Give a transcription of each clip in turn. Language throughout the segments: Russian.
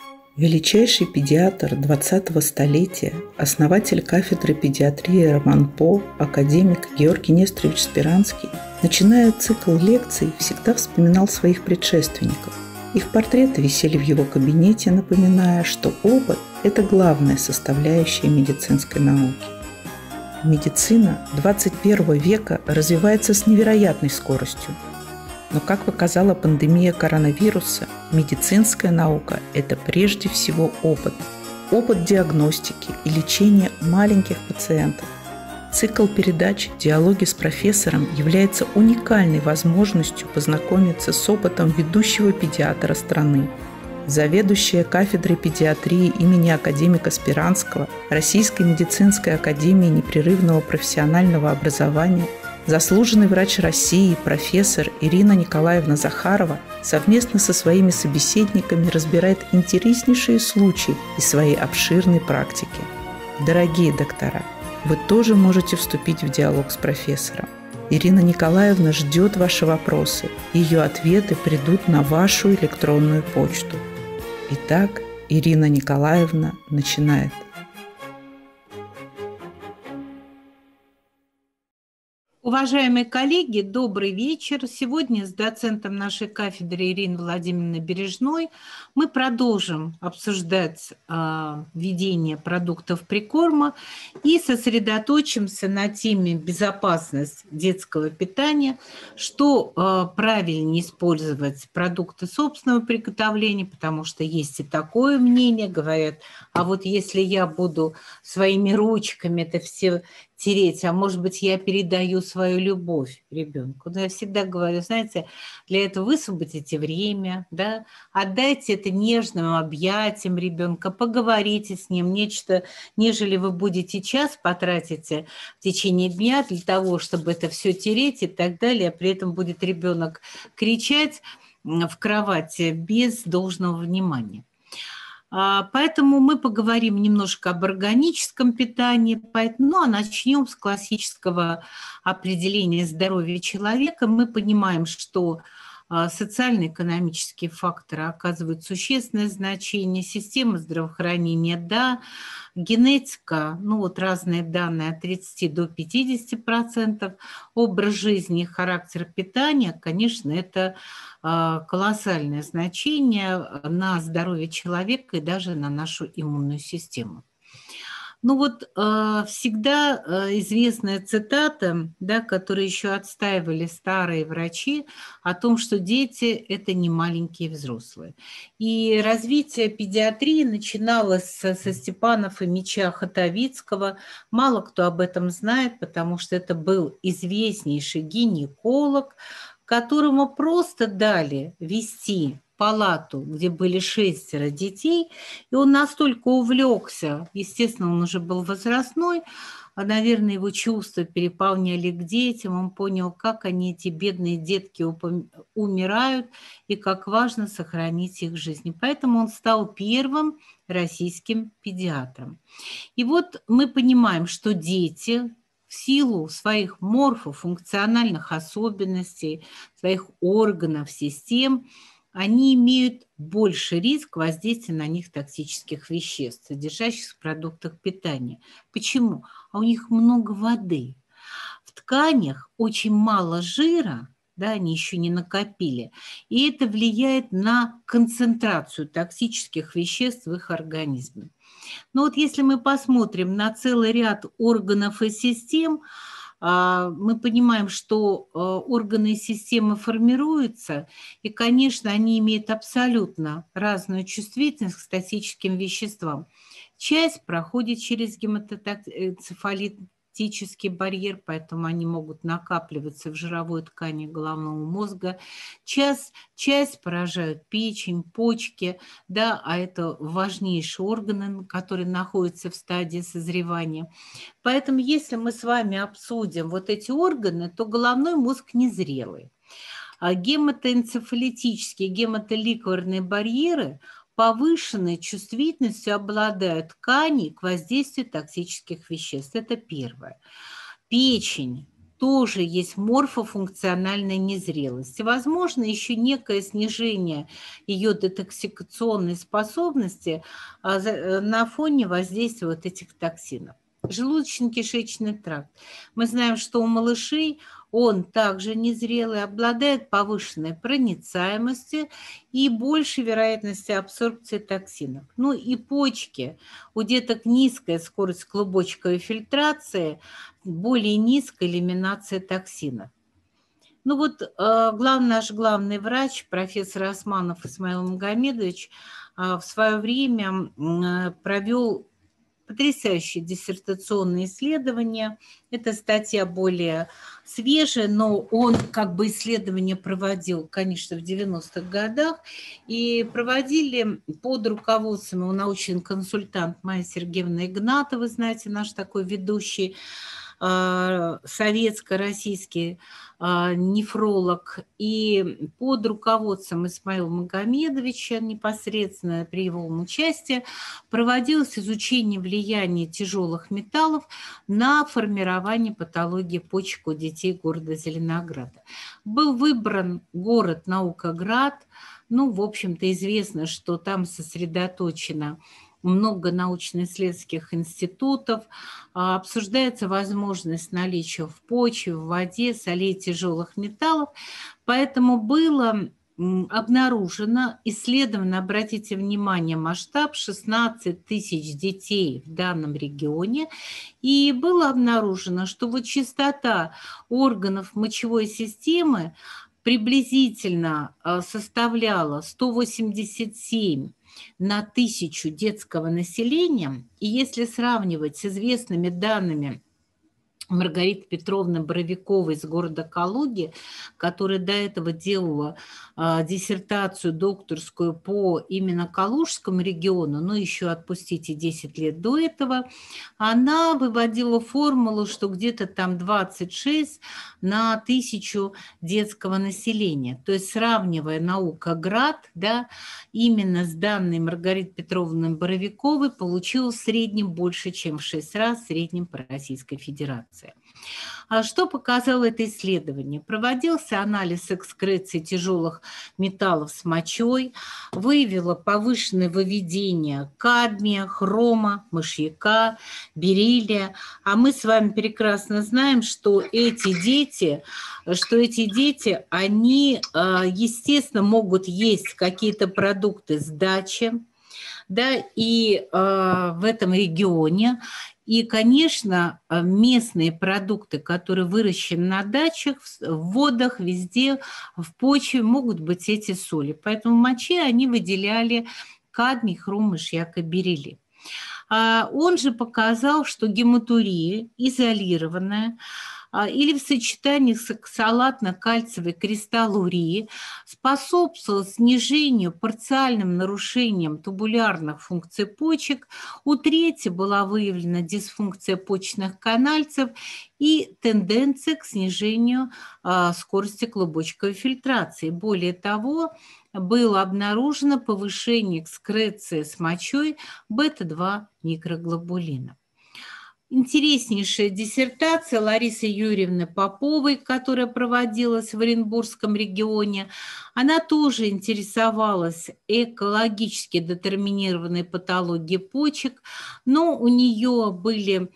Величайший педиатр 20-го столетия, основатель кафедры педиатрии Роман-По, академик Георгий Несторович Сперанский, начиная цикл лекций, всегда вспоминал своих предшественников. Их портреты висели в его кабинете, напоминая, что опыт – это главная составляющая медицинской науки. Медицина 21 века развивается с невероятной скоростью. Но, как показала пандемия коронавируса, медицинская наука – это прежде всего опыт. Опыт диагностики и лечения маленьких пациентов. Цикл передач «Диалоги с профессором» является уникальной возможностью познакомиться с опытом ведущего педиатра страны. Заведующая кафедрой педиатрии имени академика Сперанского Российской медицинской академии непрерывного профессионального образования, заслуженный врач России, профессор Ирина Николаевна Захарова совместно со своими собеседниками разбирает интереснейшие случаи из своей обширной практики. Дорогие доктора, вы тоже можете вступить в диалог с профессором. Ирина Николаевна ждет ваши вопросы. Ее ответы придут на вашу электронную почту. Итак, Ирина Николаевна начинает. Уважаемые коллеги, добрый вечер. Сегодня с доцентом нашей кафедры Ириной Владимировной Бережной мы продолжим обсуждать введение продуктов прикорма и сосредоточимся на теме безопасность детского питания, что правильнее использовать продукты собственного приготовления, потому что есть и такое мнение, говорят, а вот если я буду своими ручками это все тереть, а может быть, я передаю свою любовь ребенку. Но я всегда говорю, знаете, для этого высвободите время, да, отдайте это нежным объятиям ребенка, поговорите с ним, нечто, нежели вы будете час потратите в течение дня для того, чтобы это все тереть и так далее, а при этом будет ребенок кричать в кровати без должного внимания. Поэтому мы поговорим немножко об органическом питании, ну а начнем с классического определения здоровья человека. Мы понимаем, что социально-экономические факторы оказывают существенное значение, система здравоохранения – да, генетика, ну вот разные данные от 30 до 50%, образ жизни и характер питания, конечно, это колоссальное значение на здоровье человека и даже на нашу иммунную систему. Ну вот всегда известная цитата, да, которую еще отстаивали старые врачи, о том, что дети – это не маленькие взрослые. И развитие педиатрии начиналось со Степана Фомича Хотовицкого. Мало кто об этом знает, потому что это был известнейший гинеколог, которому просто дали вести палату, где были 6 детей, и он настолько увлекся, естественно, он уже был возрастной, наверное, его чувства переполняли к детям, он понял, как они, эти бедные детки, умирают, и как важно сохранить их жизнь. Поэтому он стал первым российским педиатром. И вот мы понимаем, что дети в силу своих морфофункциональных особенностей, своих органов, систем, они имеют больше риск воздействия на них токсических веществ, содержащихся в продуктах питания. Почему? А у них много воды. В тканях очень мало жира, да, они еще не накопили, и это влияет на концентрацию токсических веществ в их организме. Но вот если мы посмотрим на целый ряд органов и систем, мы понимаем, что органы и системы формируются, и, конечно, они имеют абсолютно разную чувствительность к статическим веществам. Часть проходит через гематоэнцефалитический барьер, поэтому они могут накапливаться в жировой ткани головного мозга. Часть поражают печень, почки, да, а это важнейшие органы, которые находятся в стадии созревания. Поэтому если мы с вами обсудим вот эти органы, то головной мозг незрелый. А гематоэнцефалитические, гематоликварные барьеры повышенной чувствительностью обладают ткани к воздействию токсических веществ. Это первое. Печень тоже есть морфофункциональная незрелость. И, возможно, еще некое снижение ее детоксикационной способности на фоне воздействия вот этих токсинов. Желудочно-кишечный тракт. Мы знаем, что у малышей он также незрелый, обладает повышенной проницаемостью и большей вероятностью абсорбции токсинов. Ну и почки. У деток низкая скорость клубочковой фильтрации, более низкая элиминация токсинов. Ну вот наш главный врач, профессор Османов Исмаил Магомедович, в свое время провел потрясающее диссертационное исследование. Эта статья более свежая, но он как бы исследование проводил, конечно, в 90-х годах. И проводили под руководством его научный консультант Майя Сергеевна Игнатова, вы знаете, наш такой ведущий советско-российский нефролог, и под руководством Исмаила Магомедовича непосредственно при его участии проводилось изучение влияния тяжелых металлов на формирование патологии почек у детей города Зеленограда. Был выбран город Наукоград. Ну, в общем-то, известно, что там сосредоточено много научно-исследовательских институтов, обсуждается возможность наличия в почве, в воде солей тяжелых металлов. Поэтому было обнаружено, исследовано, обратите внимание, масштаб 16 тысяч детей в данном регионе, и было обнаружено, что вот частота органов мочевой системы приблизительно составляла 187 на 1000 детского населения. И если сравнивать с известными данными Маргариты Петровны Боровиковой из города Калуги, которая до этого делала диссертацию докторскую по именно Калужскому региону, но еще отпустите 10 лет до этого, она выводила формулу, что где-то там 26 на 1000 детского населения. То есть сравнивая Наукоград, да, именно с данной Маргариты Петровны Боровиковой, получилось в среднем больше, чем в 6 раз в среднем по Российской Федерации. А что показало это исследование? Проводился анализ экскреции тяжелых металлов с мочой, выявило повышенное выведение кадмия, хрома, мышьяка, бериллия. А мы с вами прекрасно знаем, что эти дети, они, естественно, могут есть какие-то продукты с дачи, да, и в этом регионе. И, конечно, местные продукты, которые выращены на дачах, в водах, везде, в почве, могут быть эти соли. Поэтому в моче они выделяли кадмий, хром, мышьяк и бериллий. Он же показал, что гематурия изолированная или в сочетании с оксалатно-кальциевой кристаллурии способствовала снижению парциальным нарушениям тубулярных функций почек. У трети была выявлена дисфункция почечных канальцев и тенденция к снижению скорости клубочковой фильтрации. Более того, было обнаружено повышение экскреции с мочой бета-2 микроглобулина. Интереснейшая диссертация Ларисы Юрьевны Поповой, которая проводилась в Оренбургском регионе, она тоже интересовалась экологически детерминированной патологией почек, но у нее были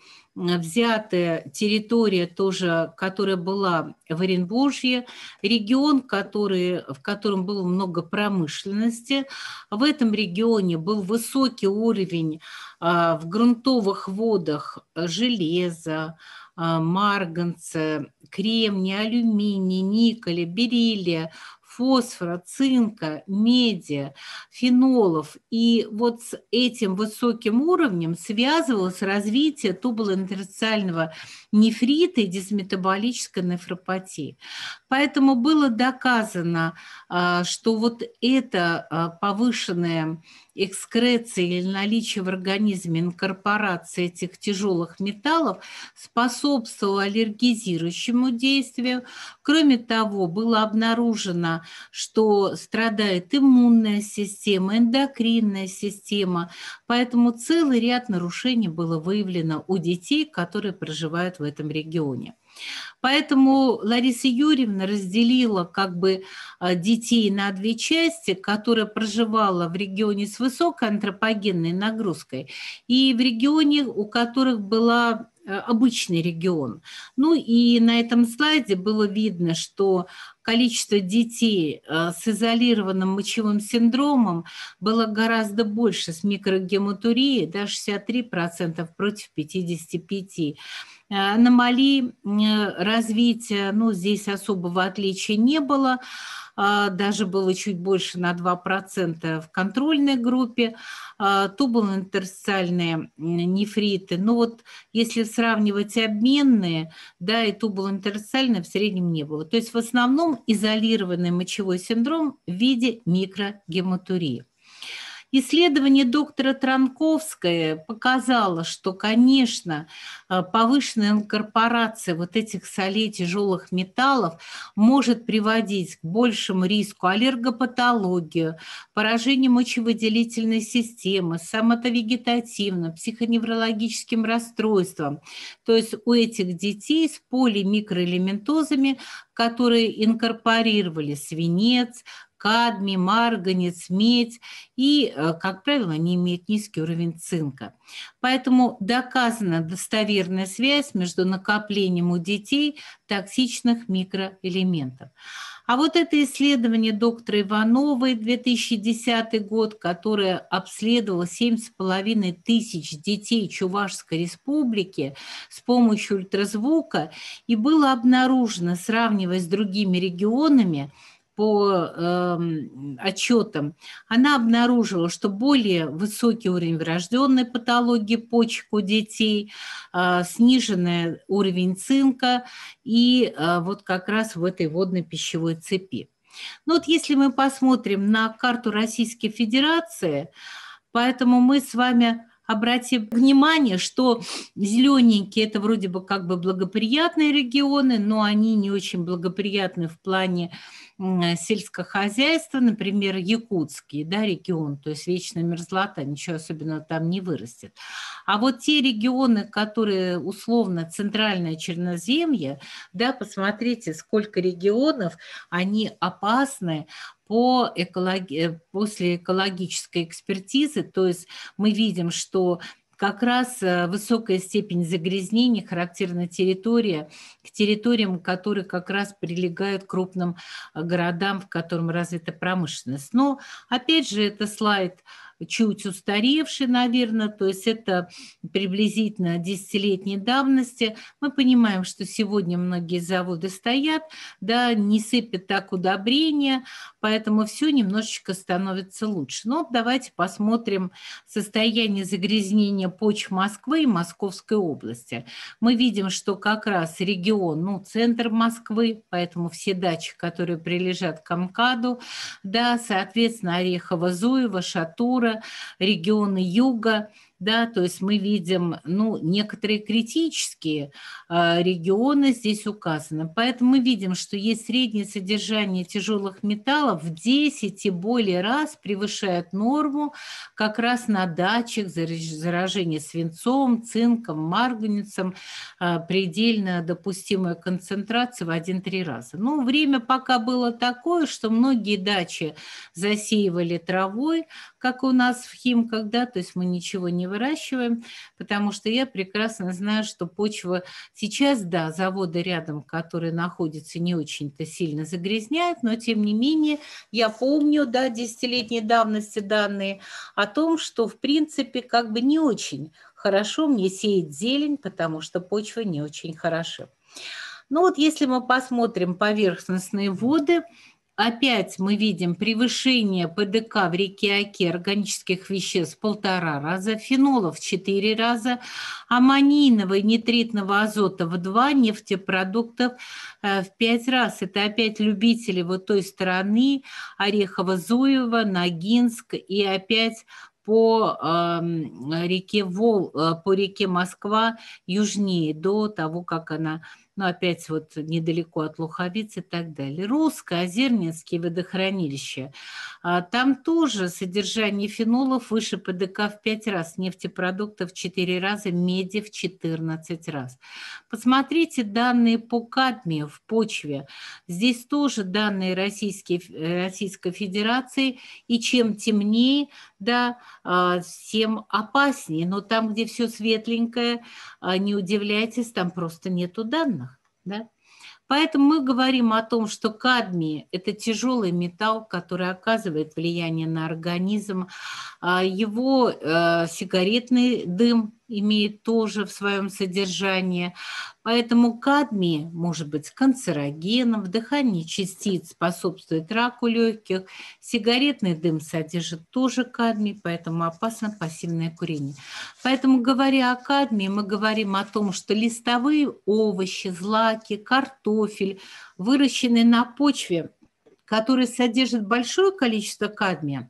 взятая территория тоже, которая была в Оренбуржье, регион, в котором было много промышленности. В этом регионе был высокий уровень в грунтовых водах железа, марганца, кремния, алюминия, никеля, бериллия, фосфора, цинка, меди, фенолов. И вот с этим высоким уровнем связывалось развитие тубулоинтерстициального нефрита и дисметаболической нефропатии. Поэтому было доказано, что вот эта повышенная экскреция или наличие в организме инкорпорации этих тяжелых металлов способствовало аллергизирующему действию. Кроме того, было обнаружено, что страдает иммунная система, эндокринная система, поэтому целый ряд нарушений было выявлено у детей, которые проживают в этом регионе. Поэтому Лариса Юрьевна разделила как бы детей на две части, которые проживала в регионе с высокой антропогенной нагрузкой и в регионе, у которых была обычный регион. Ну и на этом слайде было видно, что количество детей с изолированным мочевым синдромом было гораздо больше с микрогематурией, да, 63% против 55%. Аномалий развития, ну, здесь особого отличия не было, даже было чуть больше на 2% в контрольной группе, тубулоинтерстициальные нефриты. Ну вот если сравнивать обменные, да, и тубулоинтерстициальные в среднем не было. То есть в основном изолированный мочевой синдром в виде микрогематурии. Исследование доктора Транковской показало, что, конечно, повышенная инкорпорация вот этих солей тяжелых металлов может приводить к большему риску аллергопатологии, поражению мочевыделительной системы, соматовегетативным, психоневрологическим расстройствам. То есть у этих детей с полимикроэлементозами, которые инкорпорировали свинец, кадмий, марганец, медь, и, как правило, они имеют низкий уровень цинка. Поэтому доказана достоверная связь между накоплением у детей токсичных микроэлементов. А вот это исследование доктора Ивановой, 2010 год, которое обследовало 7,5 тысяч детей Чувашской республики с помощью ультразвука, и было обнаружено, сравнивая с другими регионами, по отчетам, она обнаружила, что более высокий уровень врожденной патологии почек у детей, сниженный уровень цинка и вот как раз в этой водно-пищевой цепи. Ну вот если мы посмотрим на карту Российской Федерации, поэтому мы с вами обратим внимание, что зелененькие – это вроде бы как бы благоприятные регионы, но они не очень благоприятны в плане сельского хозяйства, например, якутский, да, регион, то есть вечная мерзлота, ничего особенного там не вырастет. А вот те регионы, которые условно центральное Черноземье, да, посмотрите, сколько регионов, они опасны после экологической экспертизы, то есть мы видим, что как раз высокая степень загрязнения характерна территория, к территориям, которые как раз прилегают к крупным городам, в котором развита промышленность. Но, опять же, это слайд чуть устаревший, наверное, то есть это приблизительно десятилетней давности. Мы понимаем, что сегодня многие заводы стоят, да, не сыпят так удобрения, поэтому все немножечко становится лучше. Но давайте посмотрим состояние загрязнения почв Москвы и Московской области. Мы видим, что как раз регион, ну, центр Москвы, поэтому все дачи, которые прилежат к МКАДу, да, соответственно, Орехово-Зуево, Шатура, регионы юга, да, то есть мы видим, ну, некоторые критические регионы здесь указаны. Поэтому мы видим, что есть среднее содержание тяжелых металлов в 10 и более раз превышает норму как раз на дачах заражения свинцом, цинком, марганецом, предельно допустимая концентрация в 1-3 раза. Ну, время пока было такое, что многие дачи засеивали травой, как у нас в Химках, да, то есть мы ничего не выращиваем, потому что я прекрасно знаю, что почва сейчас, да, заводы рядом, которые находятся, не очень-то сильно загрязняют, но тем не менее я помню, да, десятилетней давности данные о том, что в принципе как бы не очень хорошо мне сеять зелень, потому что почва не очень хороша. Ну вот если мы посмотрим поверхностные воды, опять мы видим превышение ПДК в реке Оке органических веществ в 1,5 раза, фенолов в 4 раза, аммонийного и нитритного азота в 2, нефтепродуктов в 5 раз. Это опять любители вот той стороны, Орехово-Зуево, Ногинск и опять по реке Москва южнее, до того, как она, ну, опять вот недалеко от Луховиц и так далее. Русское, Озернинские водохранилища Там тоже содержание фенолов выше ПДК в 5 раз, нефтепродуктов в 4 раза, меди в 14 раз. Посмотрите данные по кадмию в почве. Здесь тоже данные Российской Федерации, и чем темнее, да, тем опаснее. Но там, где все светленькое, не удивляйтесь, там просто нету данных, да. Поэтому мы говорим о том, что кадмий – это тяжелый металл, который оказывает влияние на организм. Его сигаретный дым имеет тоже в своем содержании. Поэтому кадмий может быть канцерогеном, вдыхание частиц способствует раку легких, сигаретный дым содержит тоже кадмий, поэтому опасно пассивное курение. Поэтому, говоря о кадмии, мы говорим о том, что листовые овощи, злаки, картофель, выращенные на почве, которые содержат большое количество кадмия,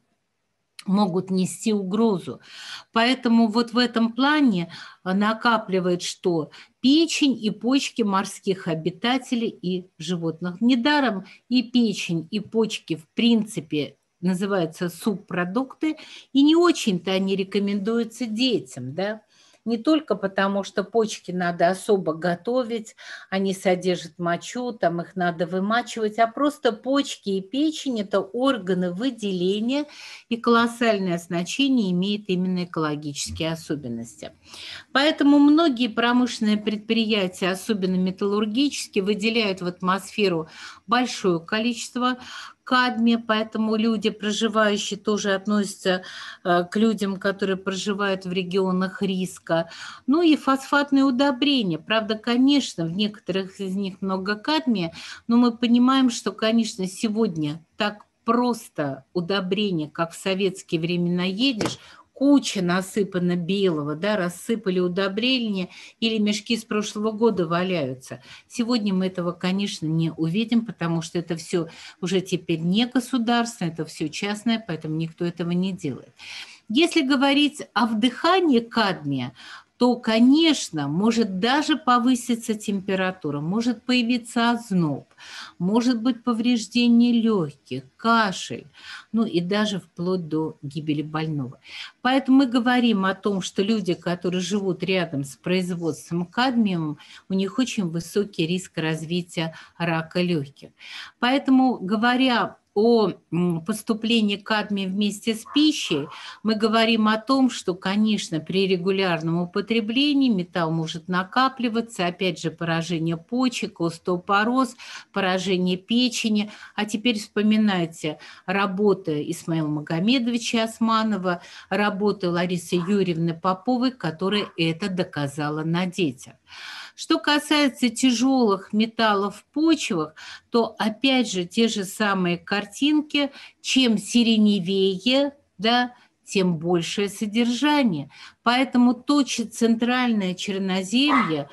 могут нести угрозу. Поэтому вот в этом плане накапливает что? Печень и почки морских обитателей и животных. Недаром и печень, и почки в принципе называются субпродукты, и не очень-то они рекомендуются детям, да? Не только потому, что почки надо особо готовить, они содержат мочу, там их надо вымачивать, а просто почки и печень – это органы выделения, и колоссальное значение имеет именно экологические особенности. Поэтому многие промышленные предприятия, особенно металлургические, выделяют в атмосферу большое количество кадмия, поэтому люди, проживающие, тоже относятся к людям, которые проживают в регионах риска. Ну и фосфатные удобрения. Правда, конечно, в некоторых из них много кадмия, но мы понимаем, что, конечно, сегодня так просто удобрения, как в советские времена едешь, куча насыпана белого, да, рассыпали удобрения или мешки с прошлого года валяются. Сегодня мы этого, конечно, не увидим, потому что это все уже теперь не государственное, это все частное, поэтому никто этого не делает. Если говорить о вдыхании кадмия, то, конечно, может даже повыситься температура, может появиться озноб, может быть повреждение легких, кашель, ну и даже вплоть до гибели больного. Поэтому мы говорим о том, что люди, которые живут рядом с производством кадмиума, у них очень высокий риск развития рака легких. Поэтому, говоря о поступлении кадмия вместе с пищей, мы говорим о том, что, конечно, при регулярном употреблении металл может накапливаться, опять же, поражение почек, остеопороз, поражение печени. А теперь вспоминайте работы Исмаила Магомедовича Османова, работы Ларисы Юрьевны Поповой, которая это доказала на детях. Что касается тяжелых металлов в почвах, то опять же те же самые картинки, чем сиреневее, да, тем большее содержание. Поэтому то центральное Черноземье,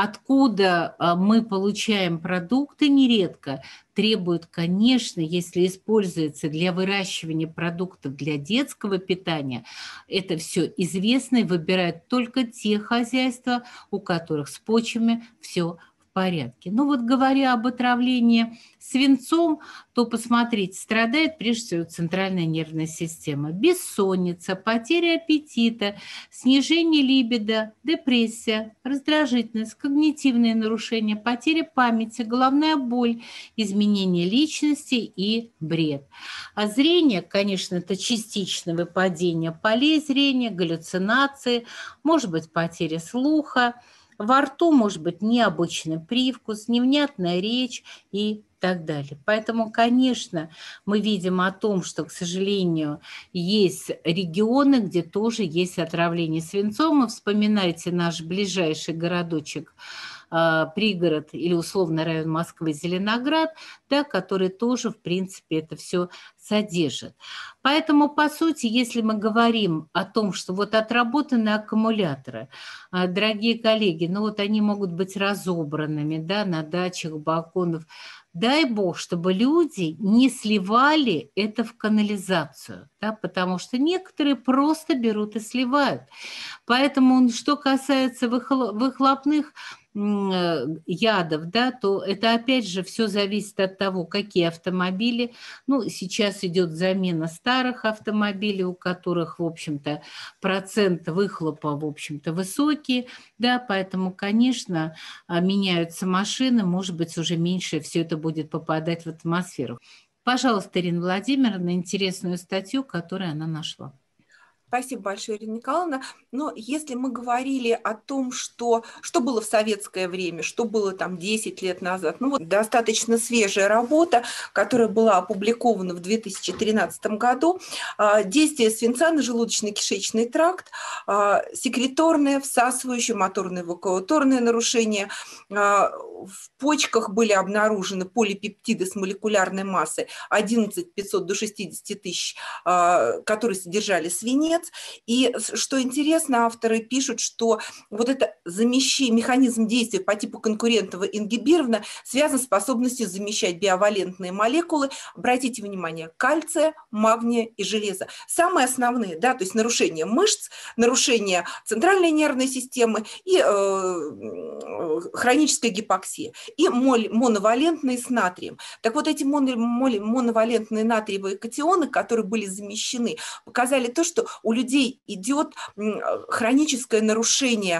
откуда мы получаем продукты нередко, требует, конечно, если используется для выращивания продуктов для детского питания, это все известно и выбирают только те хозяйства, у которых с почвами все в порядке. Ну вот говоря об отравлении свинцом, то посмотрите, страдает прежде всего центральная нервная система. Бессонница, потеря аппетита, снижение либидо, депрессия, раздражительность, когнитивные нарушения, потеря памяти, головная боль, изменение личности и бред. А зрение, конечно, это частичное выпадение полей зрения, галлюцинации, может быть потеря слуха, во рту может быть необычный привкус, невнятная речь и так далее. Поэтому, конечно, мы видим о том, что, к сожалению, есть регионы, где тоже есть отравление свинцом. И вспоминайте наш ближайший городочек, пригород или условно район Москвы Зеленоград, да, который тоже, в принципе, это все содержит. Поэтому, по сути, если мы говорим о том, что вот отработанные аккумуляторы, дорогие коллеги, ну вот они могут быть разобранными, да, на дачах, балконах, дай бог, чтобы люди не сливали это в канализацию, да, потому что некоторые просто берут и сливают. Поэтому, что касается выхлопных ядов, да, то это опять же все зависит от того, какие автомобили. Ну, сейчас идет замена старых автомобилей, у которых, в общем-то, процент выхлопа, в общем-то, высокий, да, поэтому, конечно, меняются машины, может быть, уже меньше все это будет попадать в атмосферу. Пожалуйста, Ирина Владимировна, интересную статью, которую она нашла. Спасибо большое, Ирина Николаевна. Но если мы говорили о том, что было в советское время, что было там 10 лет назад, ну вот достаточно свежая работа, которая была опубликована в 2013 году, действие свинца на желудочно-кишечный тракт, секреторное, всасывающее, моторно-эвакуаторное нарушение. В почках были обнаружены полипептиды с молекулярной массой 11 500 до 60 тысяч, которые содержали свинец. И что интересно, авторы пишут, что вот это механизм действия по типу конкурентного ингибирована связан с способностью замещать биовалентные молекулы, обратите внимание, кальция, магния и железа. Самые основные, да, то есть нарушение мышц, нарушение центральной нервной системы и хроническая гипоксия. И моновалентные с натрием. Так вот, эти моновалентные натриевые катионы, которые были замещены, показали то, что у людей идет хроническое нарушение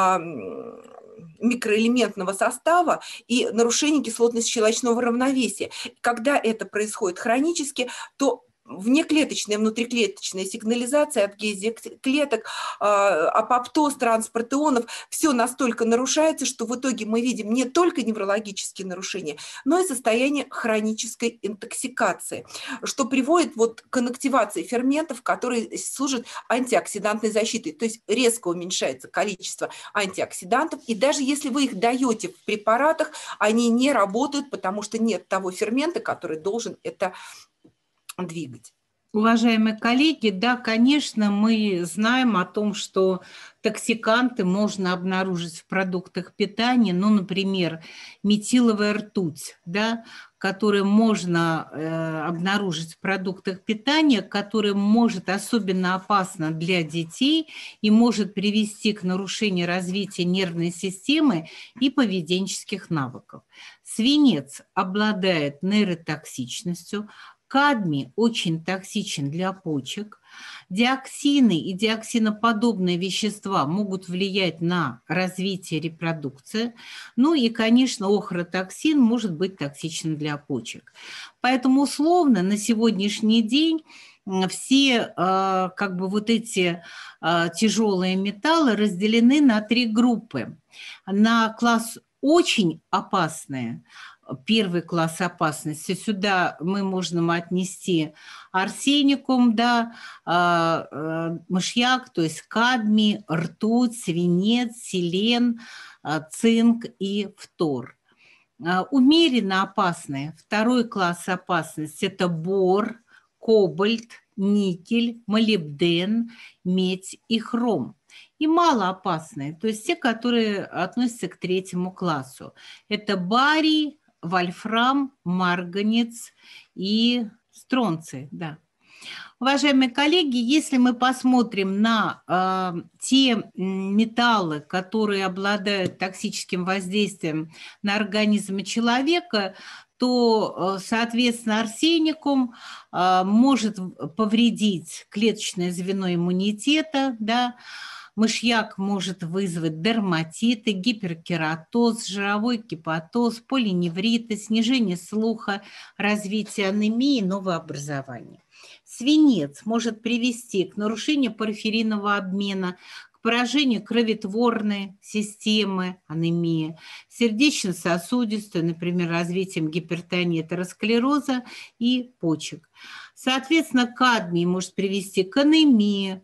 микроэлементного состава и нарушение кислотно-щелочного равновесия. Когда это происходит хронически, то внеклеточная, внутриклеточная сигнализация, адгезия клеток, апоптоз, транспорт ионов, все настолько нарушается, что в итоге мы видим не только неврологические нарушения, но и состояние хронической интоксикации, что приводит вот к инактивации ферментов, которые служат антиоксидантной защитой, то есть резко уменьшается количество антиоксидантов, и даже если вы их даете в препаратах, они не работают, потому что нет того фермента, который должен это двигать. Уважаемые коллеги, да, конечно, мы знаем о том, что токсиканты можно обнаружить в продуктах питания, ну, например, метиловая ртуть, да, которую можно обнаружить в продуктах питания, которая может особенно опасна для детей и может привести к нарушению развития нервной системы и поведенческих навыков. Свинец обладает нейротоксичностью, кадмий очень токсичен для почек. Диоксины и диоксиноподобные вещества могут влиять на развитие репродукции. Ну и, конечно, охротоксин может быть токсичен для почек. Поэтому условно на сегодняшний день все как бы вот эти тяжелые металлы разделены на 3 группы. На класс очень опасные, первый класс опасности. Сюда мы можем отнести арсеникум, да, мышьяк, то есть кадмий, ртуть, свинец, селен, цинк и фтор. Умеренно опасные. Второй класс опасности – это бор, кобальт, никель, молибден, медь и хром. И малоопасные, то есть те, которые относятся к 3-му классу. Это барий, вольфрам, марганец и стронций, да. Уважаемые коллеги, если мы посмотрим на те металлы, которые обладают токсическим воздействием на организм человека, то, соответственно, арсеникум может повредить клеточное звено иммунитета, да, мышьяк может вызвать дерматиты, гиперкератоз, жировой гепатоз, полиневриты, снижение слуха, развитие анемии и новообразования. Свинец может привести к нарушению порфиринного обмена, к поражению кроветворной системы, анемии, сердечно-сосудистой, например, развитием гипертонии, атеросклероза и почек. Соответственно, кадмий может привести к анемии,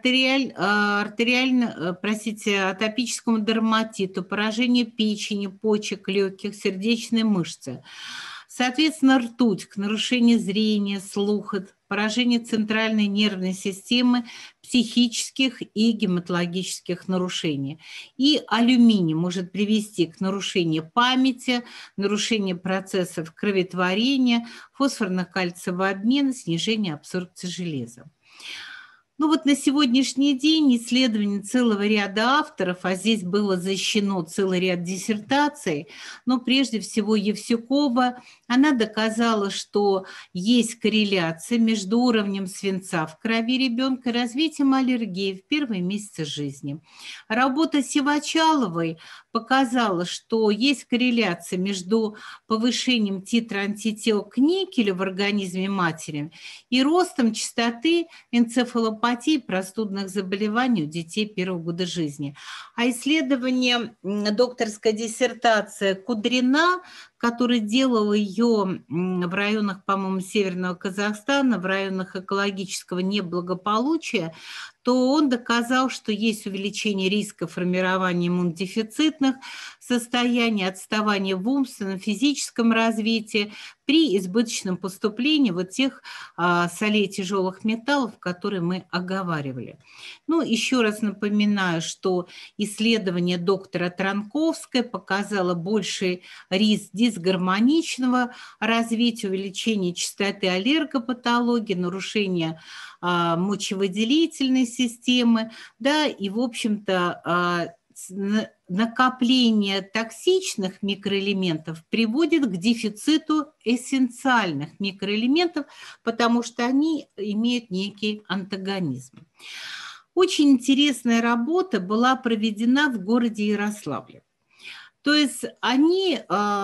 атопическому дерматиту, поражению печени, почек, легких, сердечной мышцы. Соответственно, ртуть к нарушению зрения, слуха, поражению центральной нервной системы, психических и гематологических нарушений. И алюминий может привести к нарушению памяти, нарушению процессов кроветворения, фосфорно-кальциевого обмена, снижению абсорбции железа. Ну вот на сегодняшний день исследования целого ряда авторов, а здесь было защищено целый ряд диссертаций, но прежде всего Евсюкова, она доказала, что есть корреляция между уровнем свинца в крови ребенка и развитием аллергии в первые месяцы жизни. Работа Сивачаловой показала, что есть корреляция между повышением титра антител к никелю в организме матери и ростом частоты энцефалопатии, простудных заболеваний у детей первого года жизни. А исследование, докторская диссертация Кудрина, который делал ее в районах, по-моему, Северного Казахстана, в районах экологического неблагополучия, то он доказал, что есть увеличение риска формирования иммунодефицитных состояний, отставания в умственном, физическом развитии при избыточном поступлении вот тех солей тяжелых металлов, которые мы оговаривали. Ну, еще раз напоминаю, что исследование доктора Транковской показало больший риск дисгармоничного развития, увеличения частоты аллергопатологии, нарушения мочевыделительной системы, да, и, в общем-то, накопление токсичных микроэлементов приводит к дефициту эссенциальных микроэлементов, потому что они имеют некий антагонизм. Очень интересная работа была проведена в городе Ярославле. То есть они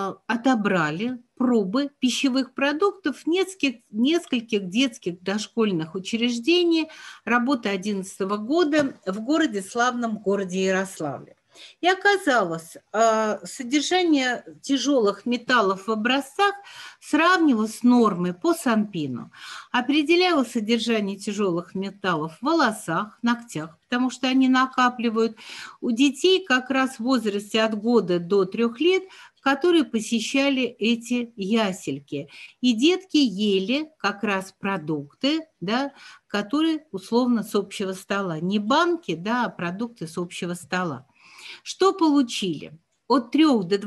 отобрали пробы пищевых продуктов нескольких детских дошкольных учреждений работы 2011 года в славном городе Ярославле. И оказалось, содержание тяжелых металлов в образцах сравнивалось с нормой по Санпину. Определялось содержание тяжелых металлов в волосах, ногтях, потому что они накапливают у детей как раз в возрасте от года до 3 лет, которые посещали эти ясельки. И детки ели как раз продукты, да, которые условно с общего стола. Не банки, да, а продукты с общего стола. Что получили? От 3 до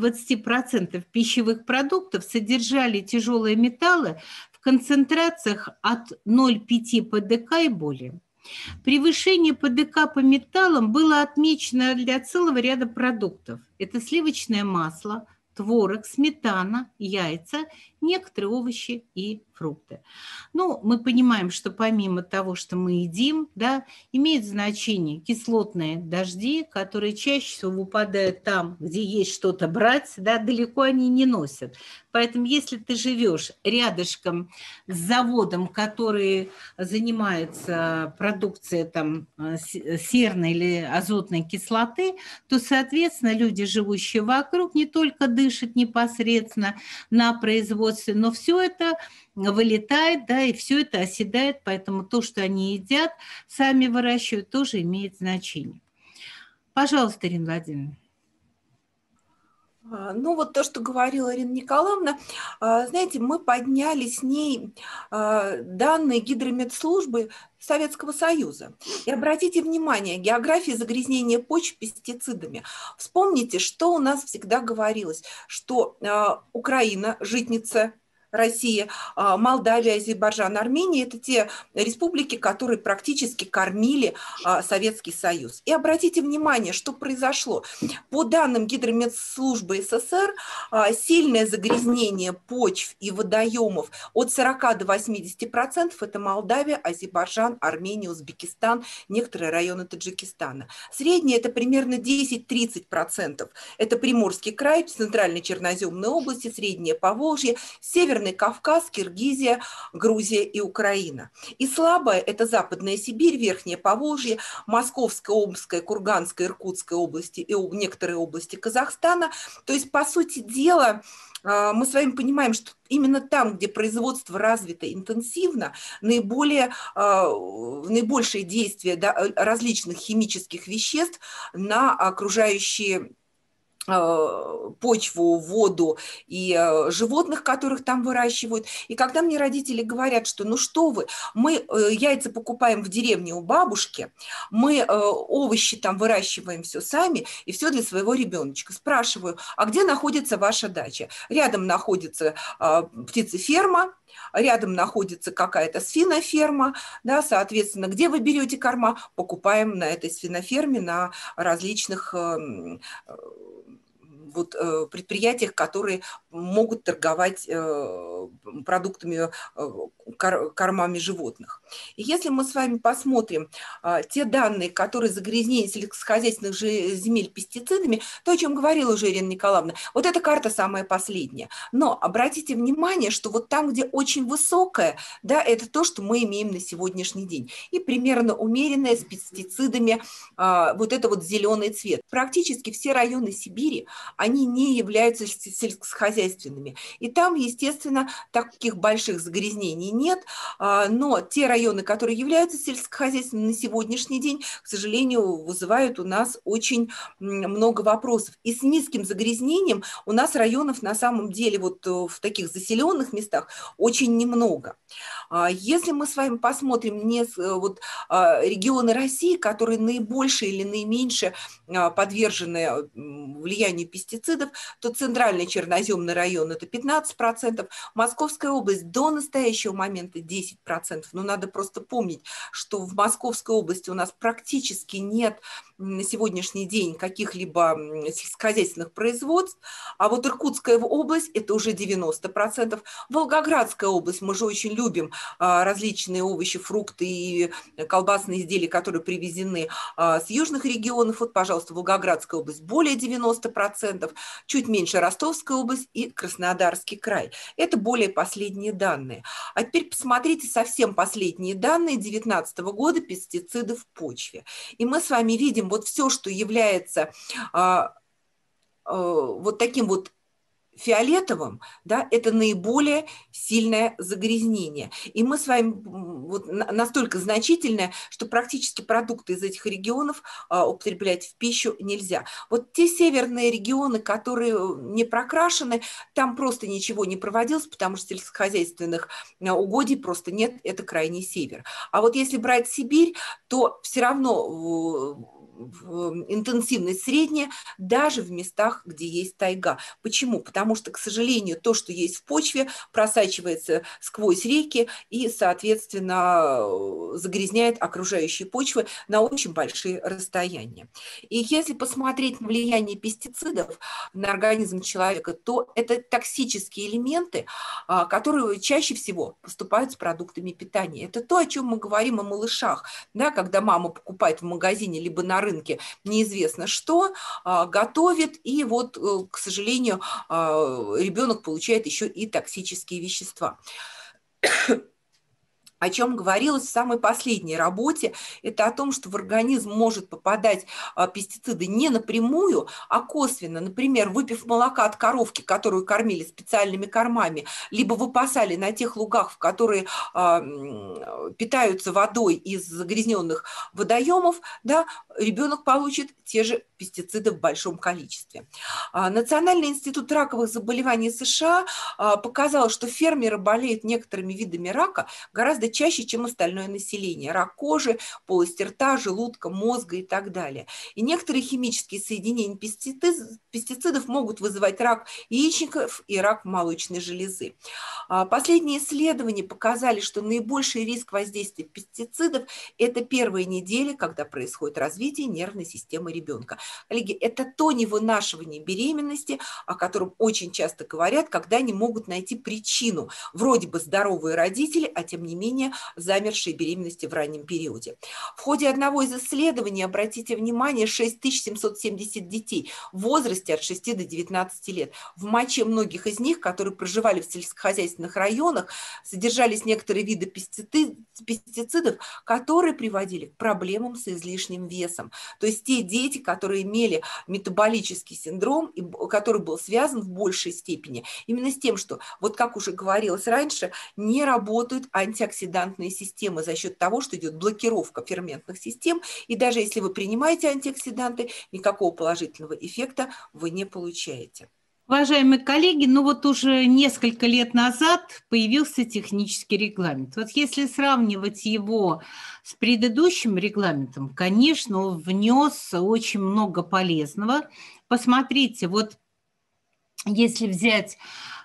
20% пищевых продуктов содержали тяжелые металлы в концентрациях от 0,5 ПДК и более. Превышение ПДК по металлам было отмечено для целого ряда продуктов. Это сливочное масло, творог, сметана, яйца, некоторые овощи и фрукты. Ну, мы понимаем, что помимо того, что мы едим, да, имеет значение кислотные дожди, которые чаще всего выпадают там, где есть что-то брать, да, далеко они не носят. Поэтому если ты живешь рядышком с заводом, который занимается продукцией там, серной или азотной кислоты, то, соответственно, люди, живущие вокруг, не только дышат непосредственно на производстве, но все это вылетает, да, и все это оседает, поэтому то, что они едят, сами выращивают, тоже имеет значение. Пожалуйста, Ирина Владимировна. Ну, вот то, что говорила Ирина Николаевна, знаете, мы подняли с ней данные гидрометслужбы Советского Союза. И обратите внимание, география загрязнения почв пестицидами. Вспомните, что у нас всегда говорилось, что Украина, житница Россия, Молдавия, Азербайджан, Армения – это те республики, которые практически кормили Советский Союз. И обратите внимание, что произошло. По данным Гидрометслужбы СССР, сильное загрязнение почв и водоемов от 40 до 80% – это Молдавия, Азербайджан, Армения, Узбекистан, некоторые районы Таджикистана. Среднее – это примерно 10-30%. Это Приморский край, Центральной Черноземной области, Среднее Поволжье, Северный Кавказ, Киргизия, Грузия и Украина. И слабое – это Западная Сибирь, Верхнее Поволжье, Московская, Омская, Курганская, Иркутская области и некоторые области Казахстана. То есть, по сути дела, мы с вами понимаем, что именно там, где производство развито интенсивно, наибольшее действие, да, различных химических веществ на окружающие почву, воду и животных, которых там выращивают. И когда мне родители говорят, что ну что вы, мы яйца покупаем в деревне у бабушки, мы овощи там выращиваем все сами и все для своего ребеночка. Спрашиваю, а где находится ваша дача? Рядом находится птицеферма, рядом находится какая-то свиноферма, да, соответственно, где вы берете корма, покупаем на этой свиноферме, на различных предприятиях, которые могут торговать продуктами, кормами животных. И если мы с вами посмотрим те данные, которые загрязнение сельскохозяйственных земель пестицидами, то, о чем говорила уже Ирина Николаевна, вот эта карта самая последняя. Но обратите внимание, что вот там, где очень высокая, да, это то, что мы имеем на сегодняшний день. И примерно умеренная с пестицидами вот это вот зеленый цвет. Практически все районы Сибири, они не являются сельскохозяйственными. И там, естественно, таких больших загрязнений нет, но те районы, которые являются сельскохозяйственными на сегодняшний день, к сожалению, вызывают у нас очень много вопросов. И с низким загрязнением у нас районов на самом деле вот в таких заселенных местах очень немного. Если мы с вами посмотрим регионы России, которые наибольше или наименьше подвержены влиянию пестицидов, то центральный черноземный район – это 15%, Московская область до настоящего момента 10%. Но надо просто помнить, что в Московской области у нас практически нет на сегодняшний день каких-либо сельскохозяйственных производств, а вот Иркутская область – это уже 90%. Волгоградская область, мы же очень любим различные овощи, фрукты и колбасные изделия, которые привезены с южных регионов. Вот, пожалуйста, Волгоградская область более 90%, чуть меньше Ростовская область и Краснодарский край. Это более последние данные. А теперь посмотрите совсем последние данные 2019 года пестициды в почве. И мы с вами видим вот все, что является вот таким вот фиолетовым, да, это наиболее сильное загрязнение. И мы с вами вот настолько значительное, что практически продукты из этих регионов употреблять в пищу нельзя. Вот те северные регионы, которые не прокрашены, там просто ничего не проводилось, потому что сельскохозяйственных угодий просто нет, это крайний север. А вот если брать Сибирь, то все равно интенсивность средняя даже в местах, где есть тайга. Почему? Потому что, к сожалению, то, что есть в почве, просачивается сквозь реки и, соответственно, загрязняет окружающие почвы на очень большие расстояния. И если посмотреть на влияние пестицидов на организм человека, то это токсические элементы, которые чаще всего поступают с продуктами питания. Это то, о чем мы говорим о малышах, да, когда мама покупает в магазине либо на рынке неизвестно что, готовит, и вот, к сожалению, ребенок получает еще и токсические вещества. О чем говорилось в самой последней работе, это о том, что в организм может попадать пестициды не напрямую, а косвенно. Например, выпив молока от коровки, которую кормили специальными кормами, либо выпасали на тех лугах, в которые питаются водой из загрязненных водоемов, да, ребенок получит те же пестициды в большом количестве. Национальный институт раковых заболеваний США показал, что фермеры болеют некоторыми видами рака гораздо чаще, чем остальное население. Рак кожи, полости рта, желудка, мозга и так далее. И некоторые химические соединения пестицидов могут вызывать рак яичников и рак молочной железы. Последние исследования показали, что наибольший риск воздействия пестицидов – это первые недели, когда происходит развитие нервной системы ребенка. Коллеги, это то невынашивание беременности, о котором очень часто говорят, когда они могут найти причину. Вроде бы здоровые родители, а тем не менее замершие беременности в раннем периоде. В ходе одного из исследований, обратите внимание, 6770 детей в возрасте от 6 до 19 лет. В моче многих из них, которые проживали в сельскохозяйственных районах, содержались некоторые виды пестицидов, которые приводили к проблемам с излишним весом. То есть те дети, которые имели метаболический синдром, который был связан в большей степени именно с тем, что, вот как уже говорилось раньше, не работают антиоксидантные системы за счет того, что идет блокировка ферментных систем, и даже если вы принимаете антиоксиданты, никакого положительного эффекта вы не получаете. Уважаемые коллеги, ну вот уже несколько лет назад появился технический регламент. Вот если сравнивать его с предыдущим регламентом, конечно, он внес очень много полезного. Посмотрите, вот если взять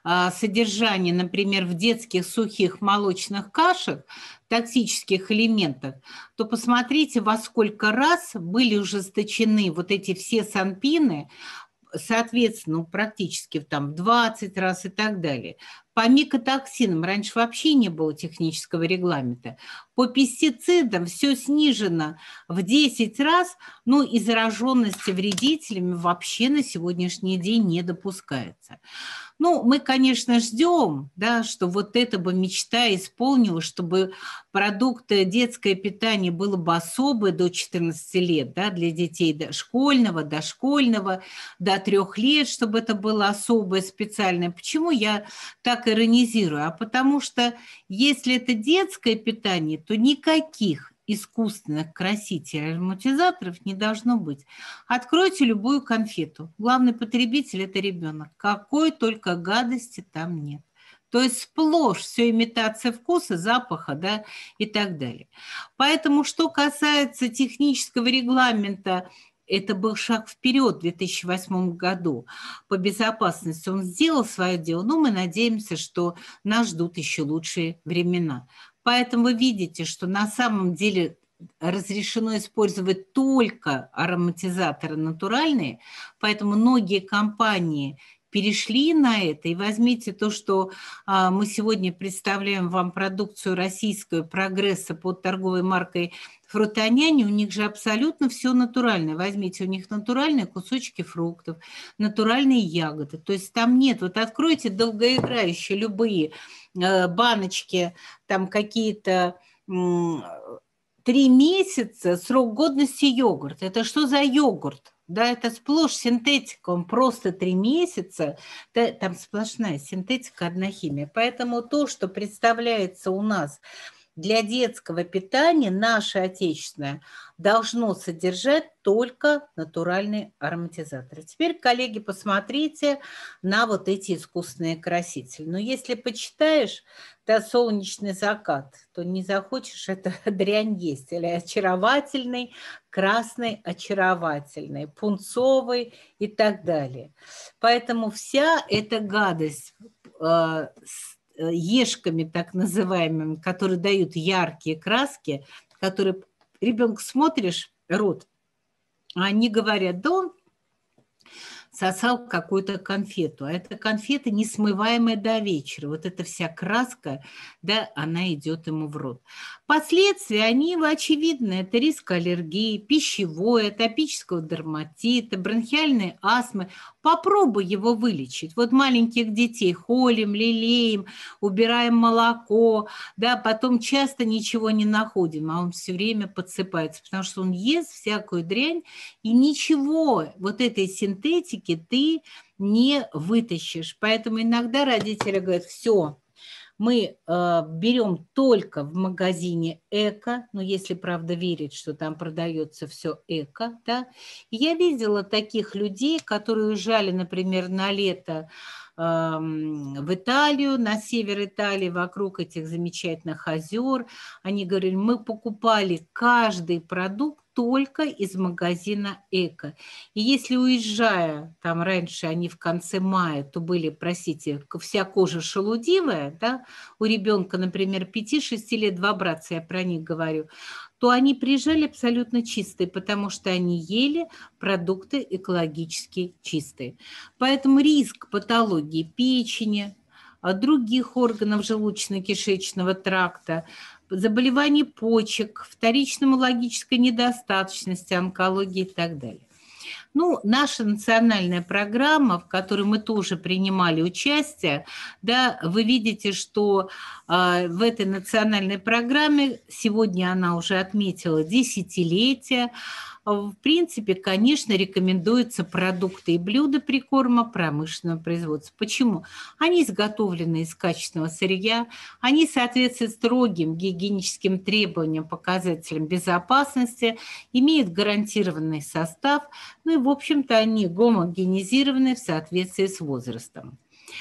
содержание, например, в детских сухих молочных кашах токсических элементов, то посмотрите, во сколько раз были ужесточены вот эти все санпины, соответственно, практически там в 20 раз и так далее. По микотоксинам раньше вообще не было технического регламента. По пестицидам все снижено в 10 раз, ну и зараженности вредителями вообще на сегодняшний день не допускается. Ну, мы, конечно, ждем, да, что вот эта бы мечта исполнилась, чтобы продукты детское питание было бы особое до 14 лет, да, для детей дошкольного, дошкольного, до 3 лет, чтобы это было особое, специальное. Почему я так иронизирую? А потому что если это детское питание, то никаких искусственных красителей, ароматизаторов не должно быть. Откройте любую конфету. Главный потребитель – это ребенок. Какой только гадости там нет. То есть сплошь все имитация вкуса, запаха, да, и так далее. Поэтому, что касается технического регламента, это был шаг вперед в 2008 году по безопасности. Он сделал свое дело, но мы надеемся, что нас ждут еще лучшие времена. Поэтому вы видите, что на самом деле разрешено использовать только ароматизаторы натуральные, поэтому многие компании перешли на это. И возьмите то, что мы сегодня представляем вам продукцию российскую «Прогресса» под торговой маркой «Фрутоняня», у них же абсолютно все натуральное. Возьмите, у них натуральные кусочки фруктов, натуральные ягоды. То есть там нет, вот откройте долгоиграющие любые баночки, там какие-то 3 месяца срок годности йогурт. Это что за йогурт? Да, это сплошь синтетика, он просто 3 месяца, да, там сплошная синтетика, одна химия. Поэтому то, что представляется у нас для детского питания, наше отечественное, должно содержать только натуральные ароматизаторы. Теперь, коллеги, посмотрите на вот эти искусственные красители. Но если почитаешь, да, солнечный закат, то не захочешь это дрянь есть. Или очаровательный, красный, очаровательный, пунцовый и так далее. Поэтому вся эта гадость с ешками так называемыми, которые дают яркие краски, которые ребенку смотришь, рот, а они говорят, да он сосал какую-то конфету, а эта конфета несмываемая до вечера. Вот эта вся краска, да, она идет ему в рот. Последствия, они очевидны. Это риск аллергии, пищевой, атопического дерматита, бронхиальной астмы. Попробуй его вылечить. Вот маленьких детей холим, лелеем, убираем молоко, да, потом часто ничего не находим, а он все время подсыпается, потому что он ест всякую дрянь, и ничего вот этой синтетики ты не вытащишь. Поэтому иногда родители говорят, все, мы берем только в магазине эко, ну, если, правда, верить, что там продается все эко, да. И я видела таких людей, которые уезжали, например, на лето в Италию, на север Италии, вокруг этих замечательных озер. Они говорили, мы покупали каждый продукт только из магазина эко. И если, уезжая, там раньше они в конце мая, то были, простите, вся кожа шелудивая, да, у ребенка, например, 5-6 лет, 2 братца, я про них говорю, то они приезжали абсолютно чистые, потому что они ели продукты экологически чистые. Поэтому риск патологии печени, других органов желудочно-кишечного тракта, заболеваний почек, вторично-иммунологической недостаточности, онкологии и так далее. Ну, наша национальная программа, в которой мы тоже принимали участие, да, вы видите, что в этой национальной программе сегодня она уже отметила десятилетие. В принципе, конечно, рекомендуются продукты и блюда прикорма промышленного производства. Почему? Они изготовлены из качественного сырья, они соответствуют строгим гигиеническим требованиям, показателям безопасности, имеют гарантированный состав, ну и, в общем-то, они гомогенизированы в соответствии с возрастом.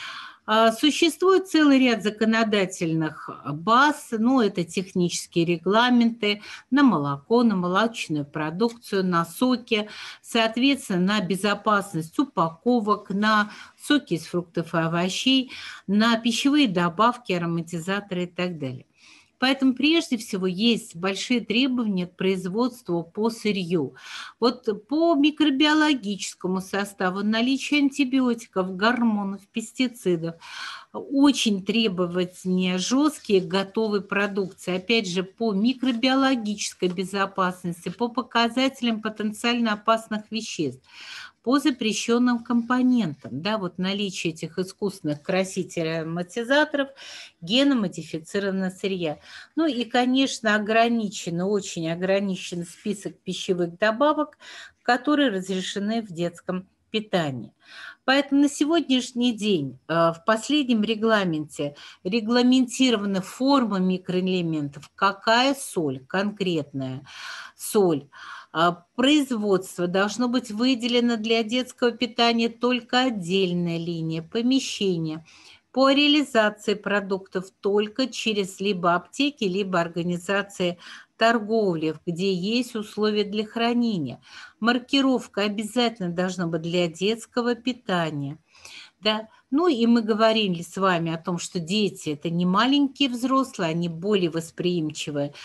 Существует целый ряд законодательных баз, ну, это технические регламенты на молоко, на молочную продукцию, на соки, соответственно, на безопасность упаковок, на соки из фруктов и овощей, на пищевые добавки, ароматизаторы и так далее. Поэтому прежде всего есть большие требования к производству по сырью. Вот по микробиологическому составу, наличие антибиотиков, гормонов, пестицидов, очень требования жесткие к готовой продукции. Опять же, по микробиологической безопасности, по показателям потенциально опасных веществ, по запрещенным компонентам, да, вот наличие этих искусственных красителей, ароматизаторов, геномодифицированного сырья. Ну и, конечно, очень ограничен список пищевых добавок, которые разрешены в детском питании. Поэтому на сегодняшний день в последнем регламенте регламентированы формы микроэлементов, какая соль, конкретная соль. Производство должно быть выделено для детского питания только отдельная линия, помещение. По реализации продуктов только через либо аптеки, либо организации торговли, где есть условия для хранения. Маркировка обязательно должна быть для детского питания. Да? Ну и мы говорили с вами о том, что дети – это не маленькие взрослые, они более восприимчивы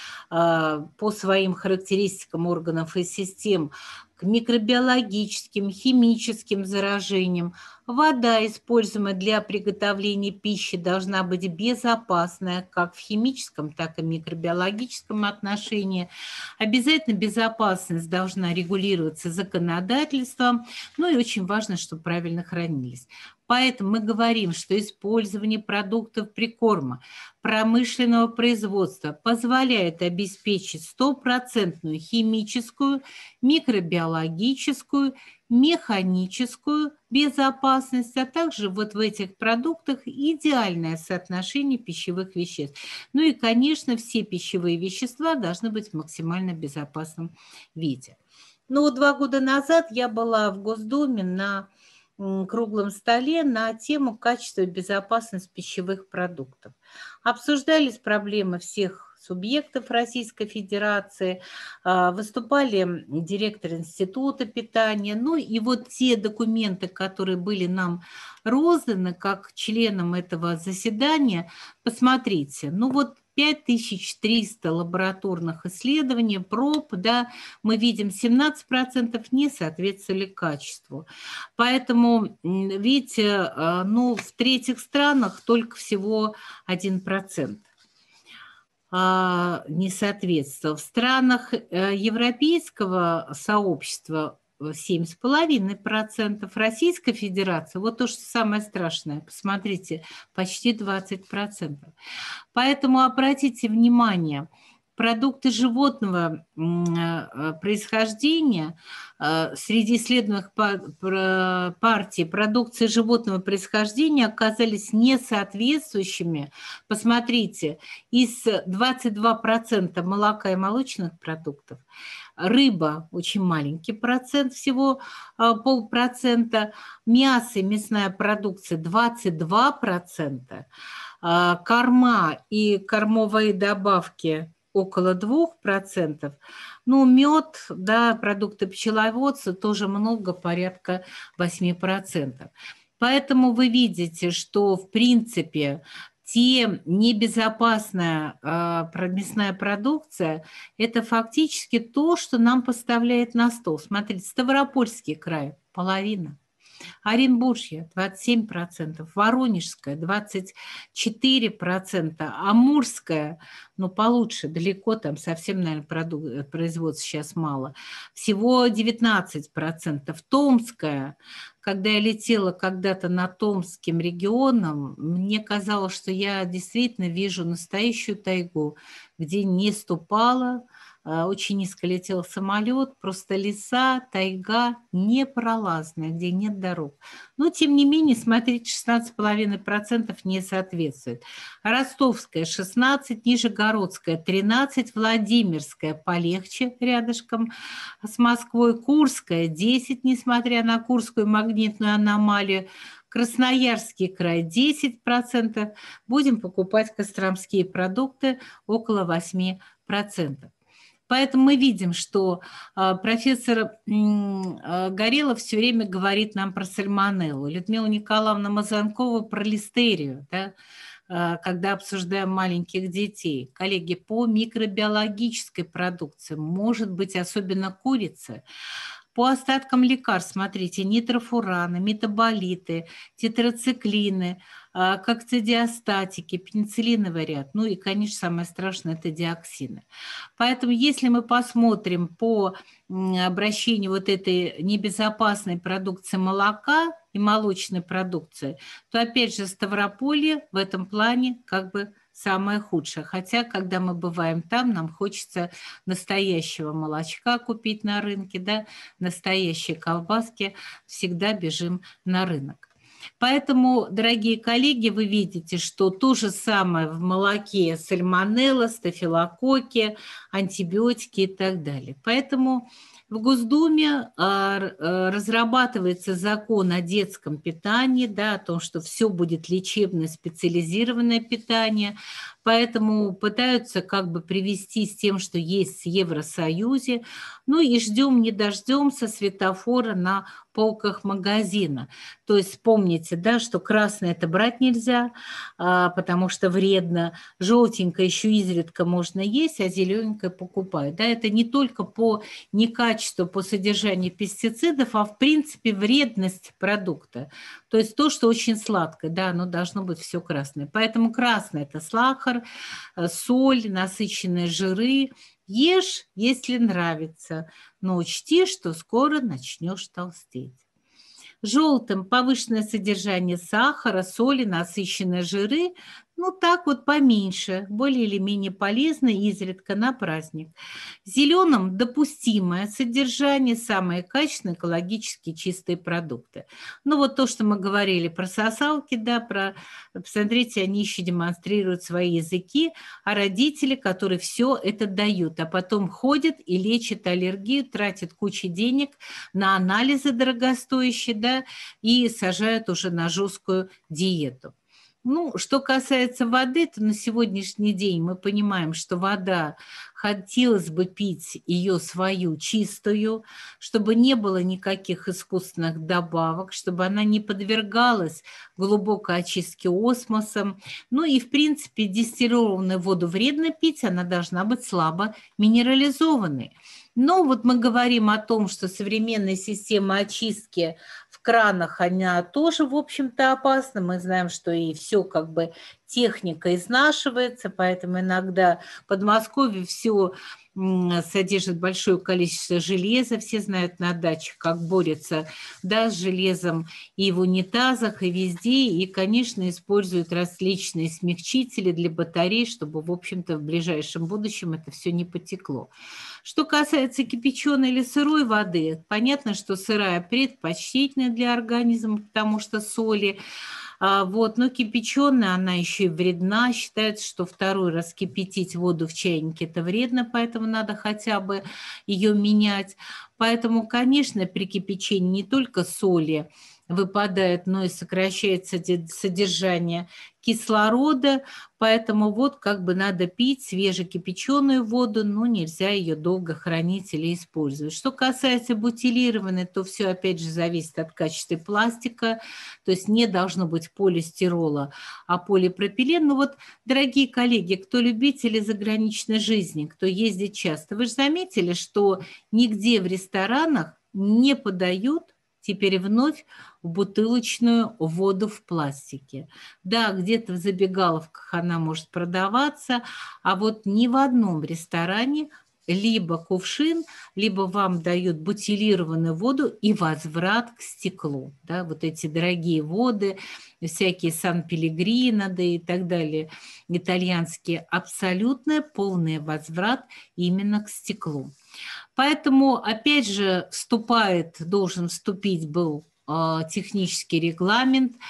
по своим характеристикам органов и систем к микробиологическим, химическим заражениям. Вода, используемая для приготовления пищи, должна быть безопасная как в химическом, так и микробиологическом отношении. Обязательно безопасность должна регулироваться законодательством, ну и очень важно, чтобы правильно хранились. Поэтому мы говорим, что использование продуктов прикорма промышленного производства позволяет обеспечить стопроцентную химическую, микробиологическую, механическую безопасность, а также вот в этих продуктах идеальное соотношение пищевых веществ. Ну и, конечно, все пищевые вещества должны быть в максимально безопасном виде. Ну вот 2 года назад я была в Госдуме на круглом столе на тему качества и безопасности пищевых продуктов. Обсуждались проблемы всех субъектов Российской Федерации, выступали директор Института питания, ну и вот те документы, которые были нам розданы как членам этого заседания, посмотрите, ну вот 5300 лабораторных исследований, проб, да, мы видим, 17% не соответствовали качеству. Поэтому, видите, ну, в третьих странах только всего 1% не соответствовал. В странах европейского сообщества 7,5%, Российской Федерации, вот то, что самое страшное, посмотрите, почти 20%. Поэтому обратите внимание, продукты животного происхождения среди исследуемых партий продукции животного происхождения оказались несоответствующими. Посмотрите, из 22% молока и молочных продуктов, рыба очень маленький процент, всего 0,5%, мясо и мясная продукция 22%, корма и кормовые добавки около 2%. Ну, мед, да, продукты пчеловодства тоже много, порядка 8%. Поэтому вы видите, что, в принципе, те небезопасная мясная продукция – это фактически то, что нам поставляет на стол. Смотрите, Ставропольский край – половина. Оренбуржье 27%, Воронежская 24%, Амурская, ну, получше, далеко, там совсем, наверное, производства сейчас мало, всего 19%, Томская. Когда я летела когда-то над Томским регионом, мне казалось, что я действительно вижу настоящую тайгу, где не ступала, очень низко летел самолет, просто леса, тайга непролазная, где нет дорог. Но, тем не менее, смотрите, 16,5% не соответствует. Ростовская 16%, Нижегородская 13%, Владимирская полегче рядышком с Москвой, Курская 10%, несмотря на Курскую магнитную аномалию, Красноярский край 10%, будем покупать костромские продукты около 8%. Поэтому мы видим, что профессор Горелов все время говорит нам про сальмонеллу, Людмила Николаевна Мазанкова про листерию, да, когда обсуждаем маленьких детей. Коллеги, по микробиологической продукции, может быть, особенно курица, по остаткам лекарств, смотрите, нитрофураны, метаболиты, тетрациклины, кокцидиостатики, пенициллиновый ряд, ну и, конечно, самое страшное – это диоксины. Поэтому если мы посмотрим по обращению вот этой небезопасной продукции молока и молочной продукции, то, опять же, Ставрополье в этом плане как бы самое худшее. Хотя, когда мы бываем там, нам хочется настоящего молочка купить на рынке, да, настоящие колбаски, всегда бежим на рынок. Поэтому, дорогие коллеги, вы видите, что то же самое в молоке: сальмонелла, стафилококки, антибиотики и так далее. Поэтому в Госдуме разрабатывается закон о детском питании, да, о том, что все будет лечебное, специализированное питание, поэтому пытаются как бы привести с тем, что есть в Евросоюзе. Ну и ждем, не дождемся светофора на полках магазина. То есть помните, да, что красное это брать нельзя, потому что вредно, желтенькое еще изредка можно есть, а зелененькое покупают. Да, это не только по некачеству, по содержанию пестицидов, а в принципе вредность продукта. То есть то, что очень сладкое, да, оно должно быть все красное. Поэтому красное – это сахар, соль, насыщенные жиры. Ешь, если нравится, но учти, что скоро начнешь толстеть. Желтым повышенное содержание сахара, соли, насыщенные жиры, ну так вот поменьше, более или менее полезно, изредка на праздник. Зеленым допустимое содержание, самые качественные, экологически чистые продукты. Ну вот то, что мы говорили про сосалки, да, посмотрите, они еще демонстрируют свои языки, а родители, которые все это дают, а потом ходят и лечат аллергию, тратят кучу денег на анализы дорогостоящие, да, и сажают уже на жесткую диету. Ну, что касается воды, то на сегодняшний день мы понимаем, что вода, хотелось бы пить ее свою чистую, чтобы не было никаких искусственных добавок, чтобы она не подвергалась глубокой очистке осмосом. Ну и, в принципе, дистиллированную воду вредно пить, она должна быть слабо минерализованной. Но вот мы говорим о том, что современная система очистки в кранах, она тоже, в общем-то, опасна. Мы знаем, что и все как бы техника изнашивается, поэтому иногда в Подмосковье все содержит большое количество железа. Все знают на дачах, как борются, да, с железом и в унитазах, и везде. И, конечно, используют различные смягчители для батарей, чтобы, в общем-то, в ближайшем будущем это все не потекло. Что касается кипяченой или сырой воды, понятно, что сырая предпочтительна для организма, потому что соли. Вот, но кипяченая, она еще и вредна. Считается, что второй раз кипятить воду в чайнике – это вредно, поэтому надо хотя бы ее менять. Поэтому, конечно, при кипячении не только соли выпадает, но и сокращается содержание кислорода, поэтому вот как бы надо пить свежекипяченую воду, но нельзя ее долго хранить или использовать. Что касается бутилированной, то все опять же зависит от качества пластика, то есть не должно быть полистирола, а полипропилен. Ну вот, дорогие коллеги, кто любители заграничной жизни, кто ездит часто, вы же заметили, что нигде в ресторанах не подают теперь вновь бутылочную воду в пластике. Да, где-то в забегаловках она может продаваться, а вот ни в одном ресторане либо кувшин, либо вам дают бутилированную воду и возврат к стеклу. Да, вот эти дорогие воды, всякие Сан-Пеллегрино, да и так далее, итальянские, абсолютно полный возврат именно к стеклу. Поэтому, опять же, должен вступить был технический регламент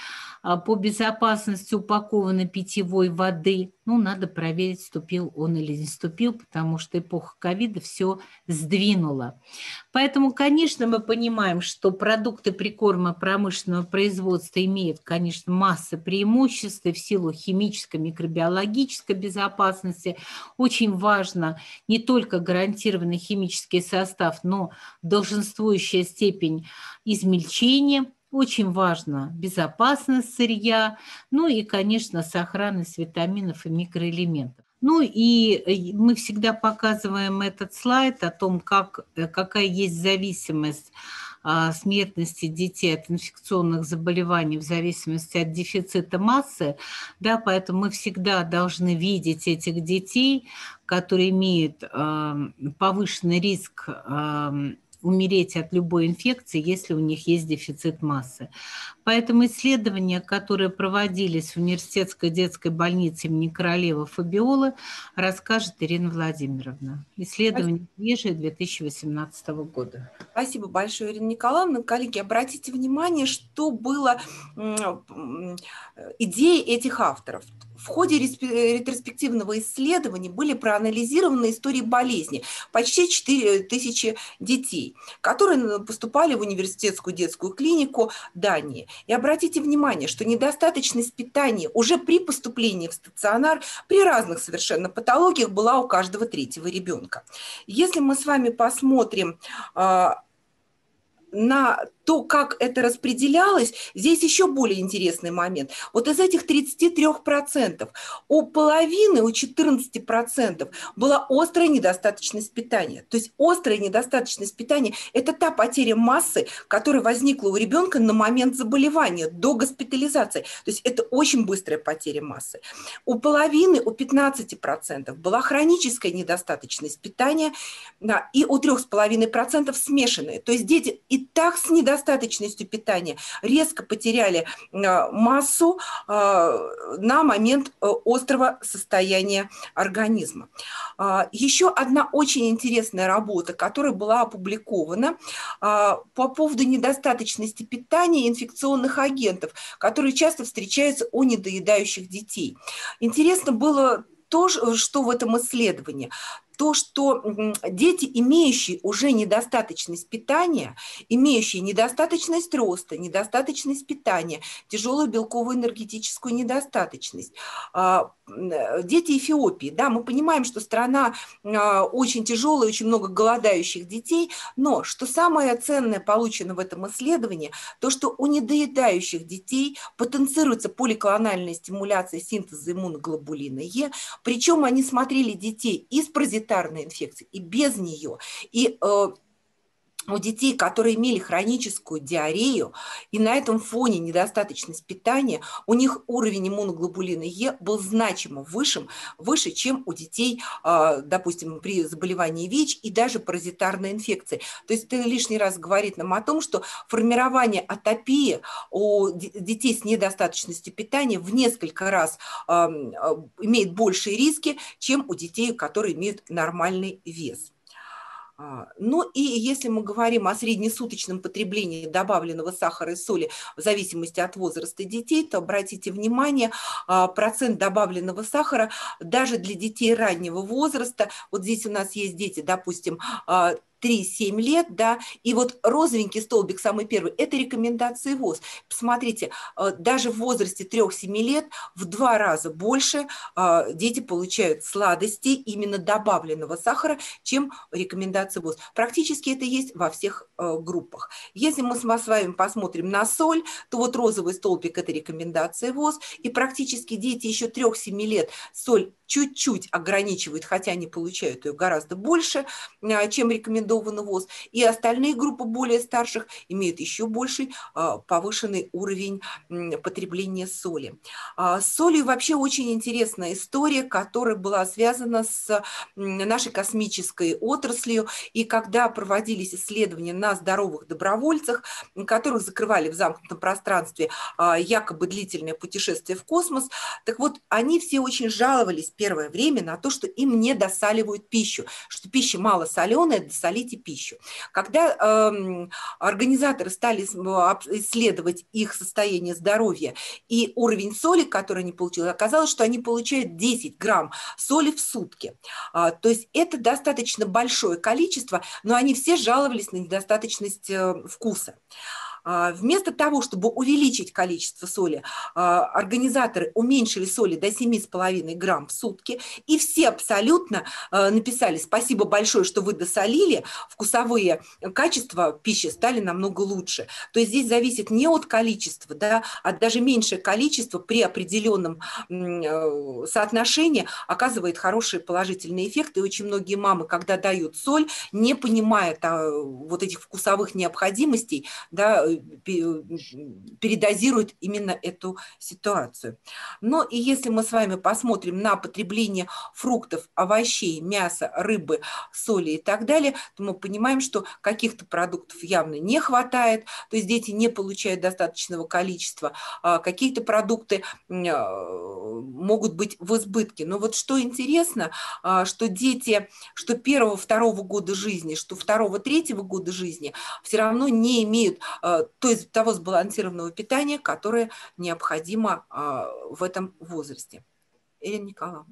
по безопасности упакованной питьевой воды. Ну, надо проверить, вступил он или не вступил, потому что эпоха ковида все сдвинула. Поэтому, конечно, мы понимаем, что продукты прикорма промышленного производства имеют, конечно, массу преимуществ и в силу химической, микробиологической безопасности. Очень важно не только гарантированный химический состав, но долженствующая степень измельчения. Очень важно безопасность сырья, ну и, конечно, сохранность витаминов и микроэлементов. Ну и мы всегда показываем этот слайд о том, какая есть зависимость смертности детей от инфекционных заболеваний в зависимости от дефицита массы, да, поэтому мы всегда должны видеть этих детей, которые имеют повышенный риск умереть от любой инфекции, если у них есть дефицит массы. Поэтому исследования, которые проводились в университетской детской больнице имени Королевы Фабиолы, расскажет Ирина Владимировна. Исследование свежее 2018 года. Спасибо большое, Ирина Николаевна. Коллеги, обратите внимание, что было идеей этих авторов. В ходе ретроспективного исследования были проанализированы истории болезни почти 4000 детей, которые поступали в университетскую детскую клинику Дании. И обратите внимание, что недостаточность питания уже при поступлении в стационар при разных совершенно патологиях была у каждого третьего ребенка. Если мы с вами посмотрим на то, как это распределялось, здесь еще более интересный момент. Вот из этих 33% у половины, у 14% была острая недостаточность питания. То есть острая недостаточность питания – это та потеря массы, которая возникла у ребенка на момент заболевания, до госпитализации. То есть это очень быстрая потеря массы. У половины, у 15% была хроническая недостаточность питания, да, и у 3,5% смешанная. То есть дети и так с недостаточностью питания резко потеряли массу на момент острого состояния организма. Еще одна очень интересная работа, которая была опубликована по поводу недостаточности питания инфекционных агентов, которые часто встречаются у недоедающих детей. Интересно было то, что в этом исследовании. То, что дети, имеющие уже недостаточность питания, имеющие недостаточность роста, недостаточность питания, тяжелую белковую энергетическую недостаточность, дети Эфиопии, да, мы понимаем, что страна очень тяжелая, очень много голодающих детей, но что самое ценное получено в этом исследовании, то, что у недоедающих детей потенцируется поликлональная стимуляция синтеза иммуноглобулина Е, причем они смотрели детей и с паразитарной инфекцией, и без нее, и у детей, которые имели хроническую диарею, и на этом фоне недостаточность питания, у них уровень иммуноглобулина Е был значимо выше, чем у детей, допустим, при заболевании ВИЧ и даже паразитарной инфекции. То есть это лишний раз говорит нам о том, что формирование атопии у детей с недостаточностью питания в несколько раз имеет большие риски, чем у детей, которые имеют нормальный вес. Ну и если мы говорим о среднесуточном потреблении добавленного сахара и соли в зависимости от возраста детей, то обратите внимание, процент добавленного сахара даже для детей раннего возраста, вот здесь у нас есть дети, допустим, 3-7 лет, да, и вот розовенький столбик, самый первый, это рекомендации ВОЗ. Посмотрите, даже в возрасте 3-7 лет в 2 раза больше дети получают сладостей именно добавленного сахара, чем рекомендации ВОЗ. Практически это есть во всех группах. Если мы с вами посмотрим на соль, то вот розовый столбик – это рекомендации ВОЗ, и практически дети еще 3-7 лет соль чуть-чуть ограничивают, хотя они получают ее гораздо больше, чем рекомендовано ВОЗ. И остальные группы более старших имеют еще больший повышенный уровень потребления соли. С солью вообще очень интересная история, которая была связана с нашей космической отраслью. И когда проводились исследования на здоровых добровольцах, которых закрывали в замкнутом пространстве якобы длительное путешествие в космос, так вот, они все очень жаловались первое время на то, что им не досаливают пищу, что пища малосоленая, досолите пищу. Когда организаторы стали исследовать их состояние здоровья и уровень соли, который они получили, оказалось, что они получают 10 грамм соли в сутки. То есть это достаточно большое количество, но они все жаловались на недостаточность вкуса. Вместо того, чтобы увеличить количество соли, организаторы уменьшили соли до 7,5 грамм в сутки, и все абсолютно написали: спасибо большое, что вы досолили, вкусовые качества пищи стали намного лучше. То есть здесь зависит не от количества, да, а даже меньшее количество при определенном соотношении оказывает хорошие положительные эффекты. И очень многие мамы, когда дают соль, не понимая вот этих вкусовых необходимостей, да, передозируют именно эту ситуацию. Но и если мы с вами посмотрим на потребление фруктов, овощей, мяса, рыбы, соли и так далее, то мы понимаем, что каких-то продуктов явно не хватает, то есть дети не получают достаточного количества, какие-то продукты могут быть в избытке. Но вот что интересно, что дети, что 1-2 года жизни, что 2-3 года жизни все равно не имеют того сбалансированного питания, которое необходимо в этом возрасте. Ирина Николаевна.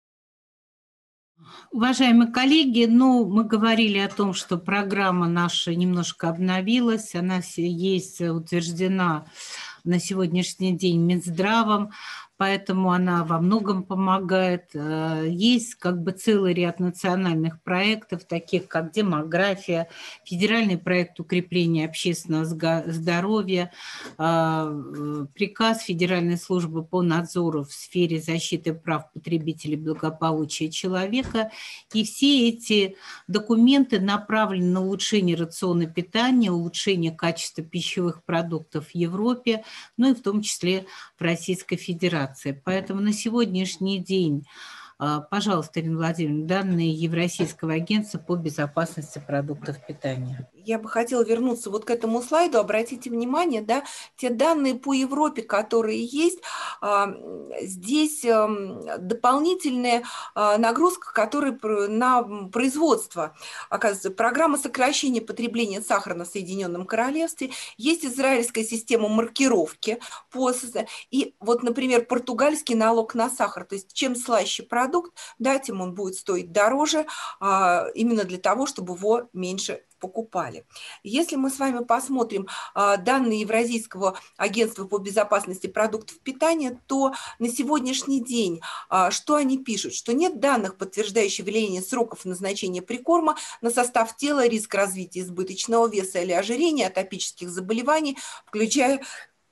Уважаемые коллеги, мы говорили о том, что программа наша немножко обновилась, она есть утверждена на сегодняшний день Минздравом, поэтому она во многом помогает. Есть целый ряд национальных проектов, таких как демография, федеральный проект укрепления общественного здоровья, приказ Федеральной службы по надзору в сфере защиты прав потребителей и благополучия человека. И все эти документы направлены на улучшение рациона питания, улучшение качества пищевых продуктов в Европе, и в том числе в Российской Федерации. Поэтому на сегодняшний день, пожалуйста, Ирина Владимировна, данные Евразийского агентства по безопасности продуктов питания. Я бы хотела вернуться вот к этому слайду. Обратите внимание, да, те данные по Европе, которые есть, здесь дополнительная нагрузка, которая на производство. Оказывается, программа сокращения потребления сахара на Соединенном Королевстве, есть израильская система маркировки и вот, например, португальский налог на сахар. То есть чем слаще продукт, да, тем он будет стоить дороже, именно для того, чтобы его меньше покупали. Если мы с вами посмотрим данные Евразийского агентства по безопасности продуктов питания, то на сегодняшний день что они пишут? Что нет данных, подтверждающих влияние сроков назначения прикорма на состав тела, риск развития избыточного веса или ожирения, атопических заболеваний, включая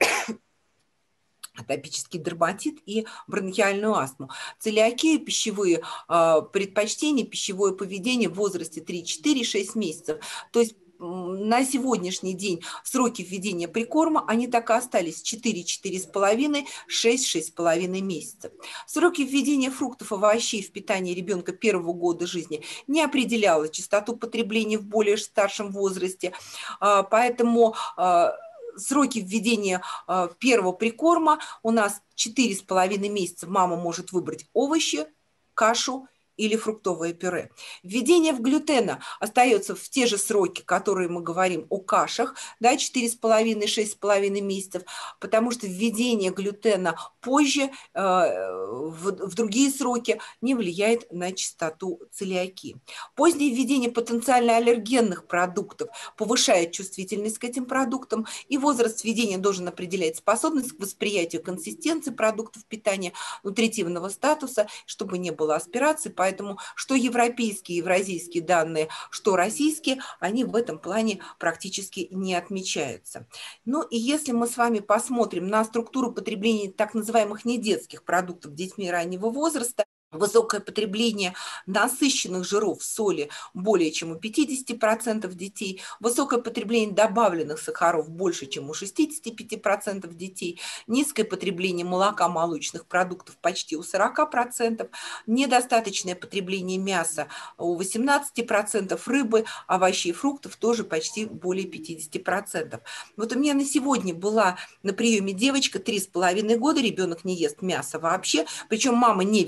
атопический дерматит и бронхиальную астму, целиакию, пищевые предпочтения, пищевое поведение в возрасте 3, 4, 6 месяцев. То есть на сегодняшний день сроки введения прикорма, они так и остались 4, 4,5, 6, 6,5 месяцев. Сроки введения фруктов и овощей в питание ребенка 1-го года жизни не определяла частоту потребления в более старшем возрасте, поэтому сроки введения первого прикорма у нас 4,5 месяца. Мама может выбрать овощи, кашу или фруктовое пюре. Введение в глютена остается в те же сроки, которые мы говорим о кашах, да, 4,5-6,5 месяцев, потому что введение глютена позже, в другие сроки, не влияет на частоту целиакии. Позднее введение потенциально аллергенных продуктов повышает чувствительность к этим продуктам, и возраст введения должен определять способность к восприятию консистенции продуктов питания, нутритивного статуса, чтобы не было аспирации. Поэтому что европейские, евразийские данные, что российские, они в этом плане практически не отмечаются. Ну и если мы с вами посмотрим на структуру потребления так называемых недетских продуктов детьми раннего возраста, высокое потребление насыщенных жиров, соли более чем у 50% детей, высокое потребление добавленных сахаров больше, чем у 65% детей, низкое потребление молока, молочных продуктов почти у 40%, недостаточное потребление мяса у 18%, рыбы, овощей, фруктов тоже почти более 50%. Вот у меня на сегодня была на приеме девочка, 3,5 года, ребенок не ест мясо вообще, причем мама не вегетарианка,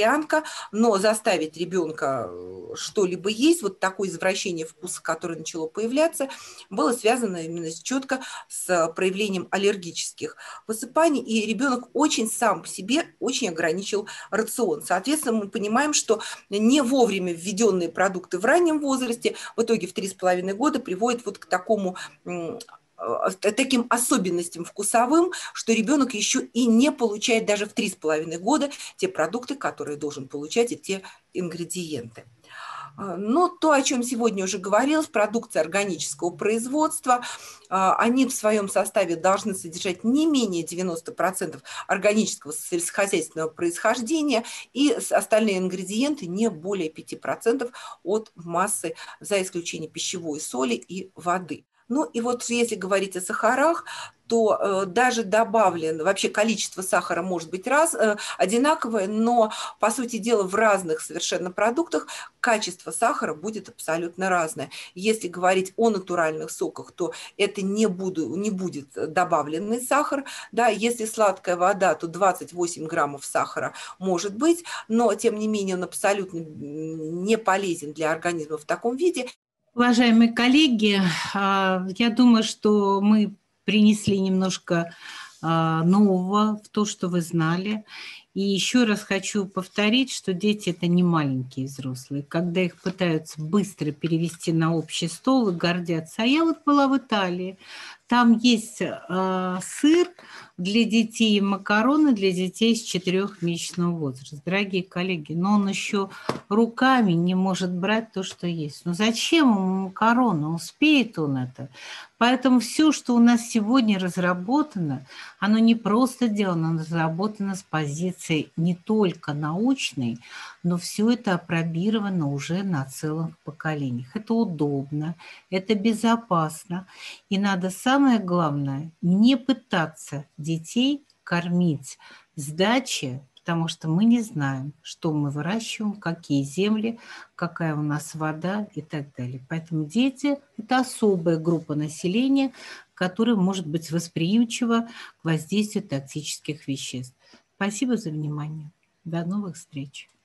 вегетарианка, но заставить ребенка что-либо есть, вот такое извращение вкуса, которое начало появляться, было связано именно четко с проявлением аллергических высыпаний, и ребенок очень сам по себе очень ограничил рацион. Соответственно, мы понимаем, что не вовремя введенные продукты в раннем возрасте в итоге в 3,5 года приводят вот к таким особенностям вкусовым, что ребенок еще и не получает даже в 3,5 года те продукты, которые должен получать, и те ингредиенты. Но то, о чем сегодня уже говорилось, продукция органического производства, они в своем составе должны содержать не менее 90% органического сельскохозяйственного происхождения, и остальные ингредиенты не более 5% от массы, за исключением пищевой соли и воды. Ну и вот если говорить о сахарах, то даже добавлен, вообще количество сахара может быть одинаковое, но, по сути дела, в разных совершенно продуктах качество сахара будет абсолютно разное. Если говорить о натуральных соках, то это не будет добавленный сахар. Да, если сладкая вода, то 28 граммов сахара может быть, но, тем не менее, он абсолютно не полезен для организма в таком виде. Уважаемые коллеги, я думаю, что мы принесли немножко нового в то, что вы знали. И еще раз хочу повторить, что дети – это не маленькие взрослые. Когда их пытаются быстро перевести на общий стол и гордятся. А я вот была в Италии. Там есть сыр для детей и макароны для детей с 4-месячного возраста. Дорогие коллеги, но он еще руками не может брать то, что есть. Но зачем ему макароны? Успеет он это? Поэтому все, что у нас сегодня разработано, оно не просто сделано, оно разработано с позиции не только научной, но все это апробировано уже на целых поколениях. Это удобно, это безопасно. И надо, самое главное, не пытаться детей кормить с дачи, потому что мы не знаем, что мы выращиваем, какие земли, какая у нас вода и так далее. Поэтому дети – это особая группа населения, которая может быть восприимчива к воздействию токсических веществ. Спасибо за внимание. До новых встреч.